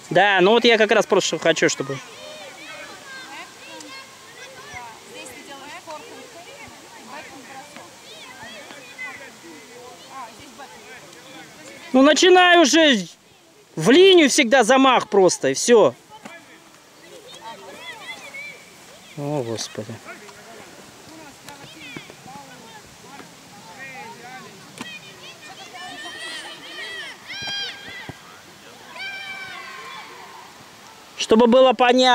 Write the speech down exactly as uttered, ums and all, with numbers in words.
Да, ну вот я как раз просто хочу, чтобы... Ну начинай уже в линию всегда замах просто, и все. О, Господи. Чтобы было понятно.